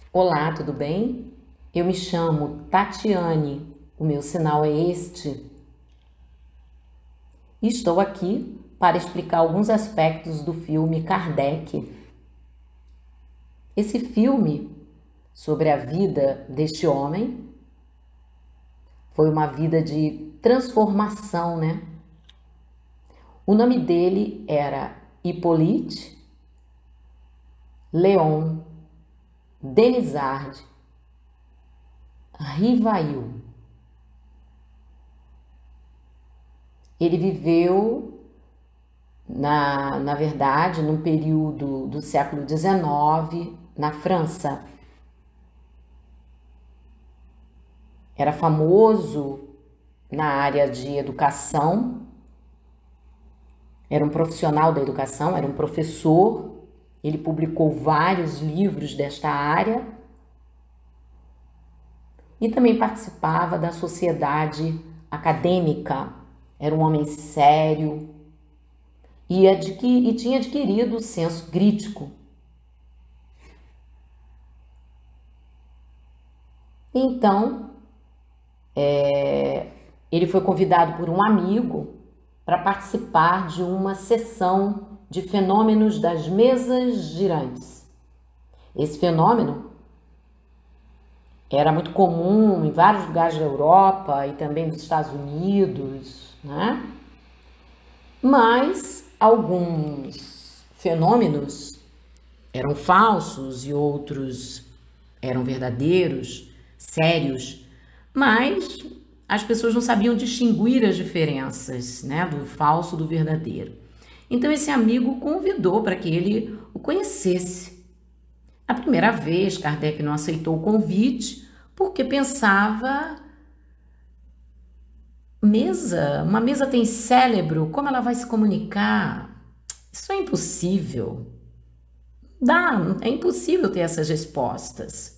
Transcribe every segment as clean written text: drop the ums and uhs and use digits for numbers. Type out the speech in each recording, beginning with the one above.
Olá, tudo bem? Eu me chamo Tatiane, o meu sinal é este, e estou aqui para explicar alguns aspectos do filme Kardec. Esse filme sobre a vida deste homem foi uma vida de transformação, né? O nome dele era Hippolyte Léon Denisard Rivail. Ele viveu, na verdade, num período do século XIX, na França. Era famoso na área de educação, era um profissional da educação, era um professor. Ele publicou vários livros desta área e também participava da sociedade acadêmica. Era um homem sério e tinha adquirido o senso crítico. Então, ele foi convidado por um amigo para participar de uma sessão de fenômenos das mesas girantes. Esse fenômeno era muito comum em vários lugares da Europa e também nos Estados Unidos, né? Mas alguns fenômenos eram falsos e outros eram verdadeiros, sérios, mas as pessoas não sabiam distinguir as diferenças, né, do falso do verdadeiro. Então esse amigo o convidou para que ele o conhecesse. A primeira vez, Kardec não aceitou o convite porque pensava: uma mesa tem cérebro, como ela vai se comunicar? Isso é impossível. É impossível ter essas respostas.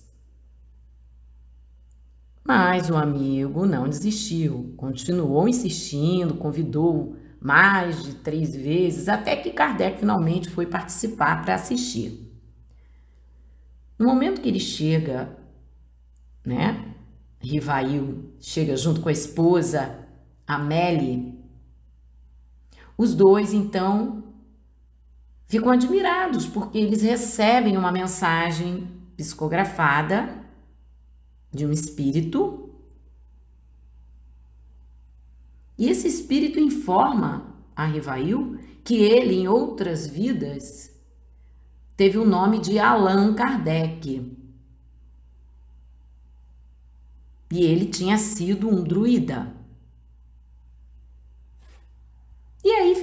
Mas o amigo não desistiu, continuou insistindo, convidou mais de 3 vezes, até que Kardec finalmente foi participar para assistir. No momento que ele chega, né, Rivail chega junto com a esposa, Amélie, os dois então ficam admirados porque eles recebem uma mensagem psicografada de um espírito, e esse espírito informa a Rivail que ele, em outras vidas, teve o nome de Allan Kardec. E ele tinha sido um druida. E aí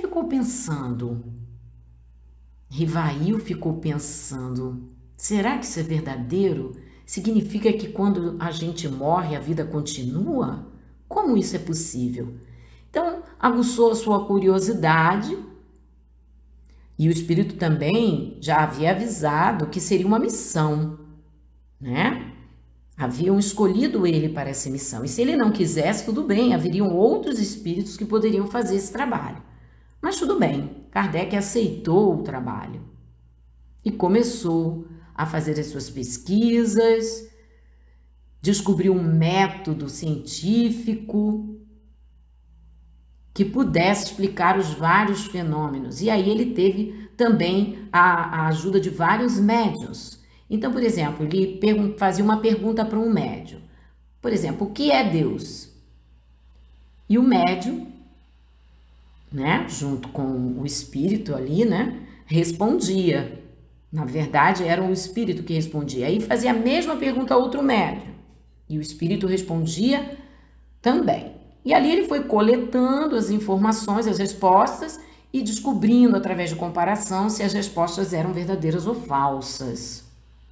Rivail ficou pensando, será que isso é verdadeiro? Significa que quando a gente morre, a vida continua? Como isso é possível? Então, aguçou a sua curiosidade, e o espírito também já havia avisado que seria uma missão, né? Haviam escolhido ele para essa missão. E se ele não quisesse, tudo bem, haveriam outros espíritos que poderiam fazer esse trabalho. Mas tudo bem, Kardec aceitou o trabalho e começou a fazer as suas pesquisas, descobriu um método científico que pudesse explicar os vários fenômenos. E aí ele teve também a ajuda de vários médiuns. Então, por exemplo, ele fazia uma pergunta para um médium. Por exemplo, o que é Deus? E o médium, né, junto com o espírito ali, né, respondia. Na verdade, era o espírito que respondia. Aí fazia a mesma pergunta a outro médium. E o espírito respondia também. E ali ele foi coletando as informações, as respostas, e descobrindo, através de comparação, se as respostas eram verdadeiras ou falsas.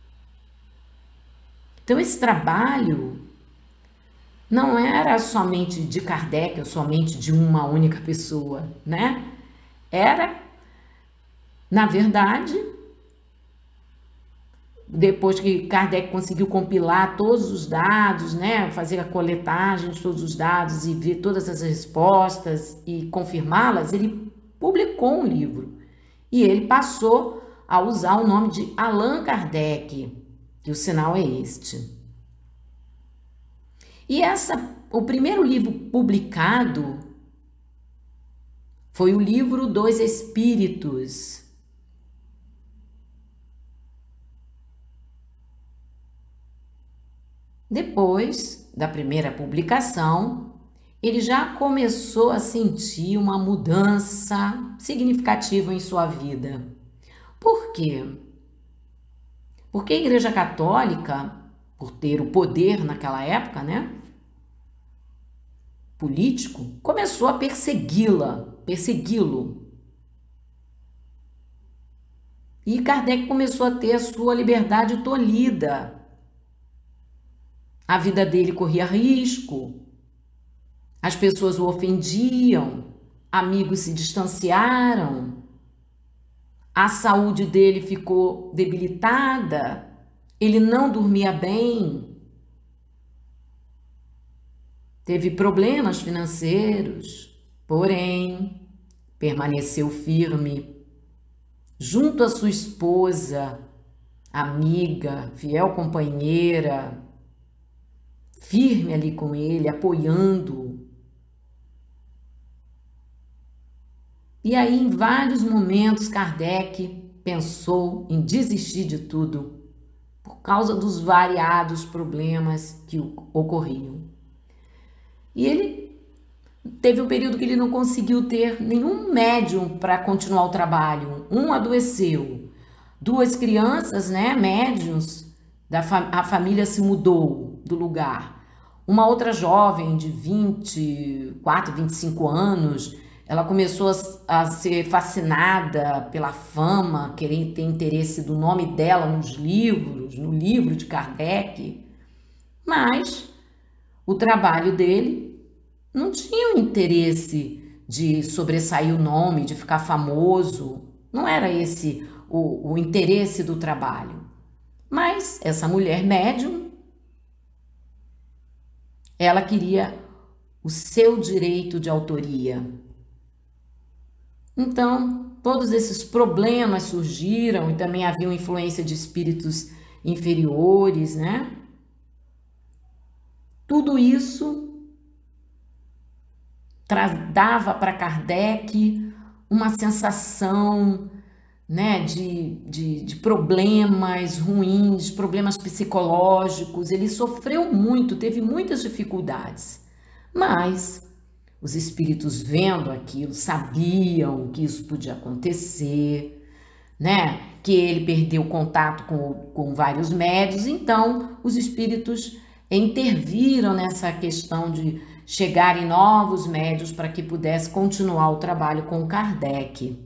Então, esse trabalho não era somente de Kardec, ou somente de uma única pessoa, né? Era, na verdade, depois que Kardec conseguiu compilar todos os dados, né, fazer a coletagem de todos os dados e ver todas as respostas e confirmá-las, ele publicou um livro. E ele passou a usar o nome de Allan Kardec, E o sinal é este. E o primeiro livro publicado foi o Livro dos Espíritos. Depois da primeira publicação, ele já começou a sentir uma mudança significativa em sua vida. Por quê? Porque a Igreja Católica, por ter o poder naquela época, né, político, começou a persegui-lo. E Kardec começou a ter a sua liberdade tolhida. A vida dele corria risco, as pessoas o ofendiam, amigos se distanciaram, a saúde dele ficou debilitada, ele não dormia bem, teve problemas financeiros, porém, permaneceu firme, junto à sua esposa, amiga, fiel companheira, firme ali com ele, apoiando-o. E aí, em vários momentos, Kardec pensou em desistir de tudo, por causa dos variados problemas que ocorriam. E ele teve um período que ele não conseguiu ter nenhum médium para continuar o trabalho. Um adoeceu, 2 crianças, né, médiums, a família se mudou do lugar. Uma outra jovem de 24, 25 anos, ela começou a ser fascinada pela fama, querer ter interesse do nome dela nos livros, no livro de Kardec. Mas o trabalho dele não tinha o interesse de sobressair o nome, de ficar famoso. Não era esse o interesse do trabalho. Mas essa mulher médium, ela queria o seu direito de autoria. Então, todos esses problemas surgiram e também havia uma influência de espíritos inferiores, né? Tudo isso dava para Kardec uma sensação, né, de problemas ruins, problemas psicológicos. Ele sofreu muito, teve muitas dificuldades, mas os espíritos, vendo aquilo, sabiam que isso podia acontecer, né, que ele perdeu contato com vários médiuns. Então os espíritos interviram nessa questão de chegarem novos médiuns para que pudesse continuar o trabalho com Kardec.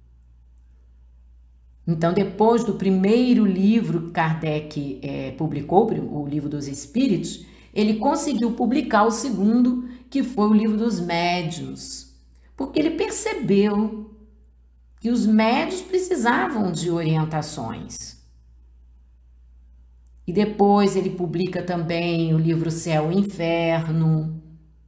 Então, depois do primeiro livro que Kardec publicou, o Livro dos Espíritos, ele conseguiu publicar o segundo, que foi o Livro dos Médiuns, porque ele percebeu que os médiuns precisavam de orientações. E depois ele publica também o livro Céu e Inferno,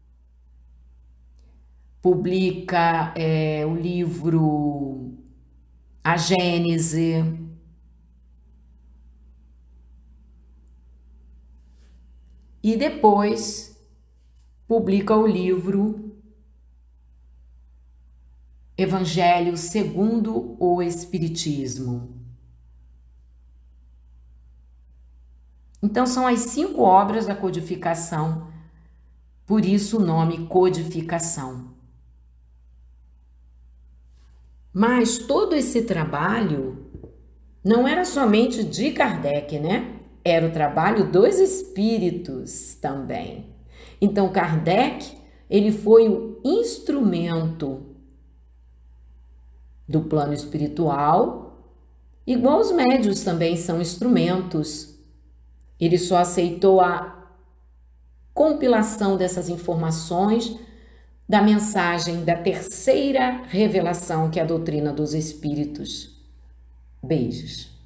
publica o livro A Gênese, e depois publica o livro Evangelho segundo o Espiritismo. Então são as 5 obras da codificação, por isso o nome codificação. Mas todo esse trabalho não era somente de Kardec, né? Era o trabalho dos espíritos também. Então Kardec, ele foi o instrumento do plano espiritual, igual os médiuns também são instrumentos. Ele só aceitou a compilação dessas informações da mensagem da terceira revelação, que é a doutrina dos espíritos. Beijos.